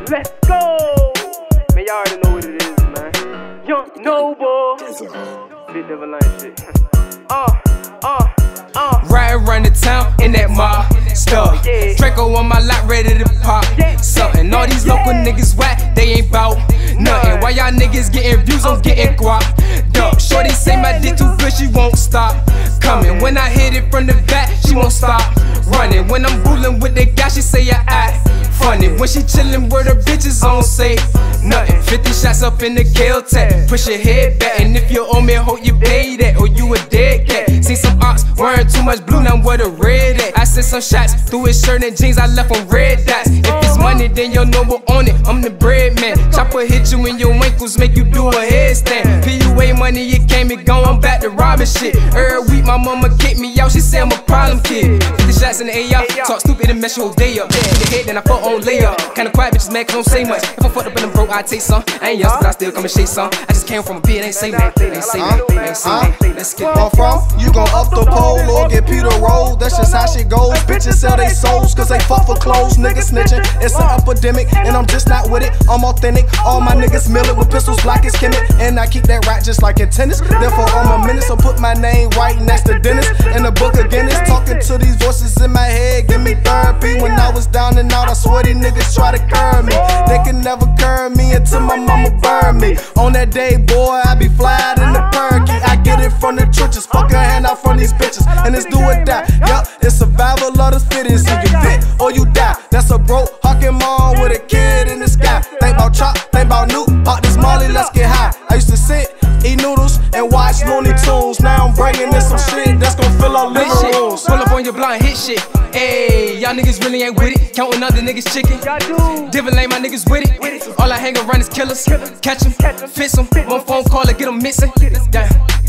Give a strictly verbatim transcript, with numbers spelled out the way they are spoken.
Let's go! Man, y'all already know what it is, man. Young Noble. Big Devil Line shit. Uh, uh, uh. Riding around the town in that mob stuff. Yeah. Draco on my lap, ready to pop Yeah. something. All these local niggas whack, they ain't bout nothing. Why y'all niggas getting views, I'm getting guap. Duck. Shorty say my dick too good, she won't stop coming. When I hit it from the back, she won't stop running. When I'm bullin' with the guy, she say I act funny. When she chillin' with her bitches, I don't say nothing. Fifty shots up in the kill tag. Push your head back, and if you owe me, hope you pay that, or you a dead cat. See some ox wearing too much blue, now where the red at? I sent some shots through his shirt and jeans, I left on red dots. If it's money, then your Noble on it, I'm the bread man. Chopper hit you in your ankles, make you do a headstand. P U A money, it came and gone, I'm back to robbing shit. Every week my mama kicked me out, she say I'm a problem kid. Fifty shots in the A R, talk stupid and mess your whole day up. In the head, then I fuck on layup. Kinda quiet bitches, man, cause don't say much. If I fucked up and I'm broke, I take some. I ain't young, but I still come and shake some. I just came from a pit, ain't say that, ain't say that, ain't say that. Let's get Where I'm from, you gon' up the pole or get Peter rolled. That's just how shit goes. Bitches sell they souls cause they fuck for clothes. Niggas snitching, it's an epidemic, and I'm just not with it. I'm authentic. All my niggas mill it with pistols black as Kemet, and I keep that right just like in tennis. Therefore, on my minutes, I put my name right next to Dennis in the book of Guinness. Talking to these voices in my head, give me therapy. When I was down and out, I swear these niggas try to curb me. They can never curb me until my mama burn me. On that day, boy, I be flying in the perky. I get it from the churches, fuck a hand out from these bitches, and it's do or die. Yup, it's survival of the fittest. If you fit or you die, that's a broke hawking mom with a kid in the sky. Think about chop, think about Nuke, pop this Molly, let's get high. I used to sit, eat noodles, and watch Looney Tunes. Now I'm bringing in some shit that's gon' fill our living rooms. Pull up on your blind, hit shit. Ayy, y'all niggas really ain't with it. Counting other niggas chicken. Divin' ain't my niggas with it. All I hang around is killers. Catch 'em, fix 'em. One phone call to get 'em missing. Damn.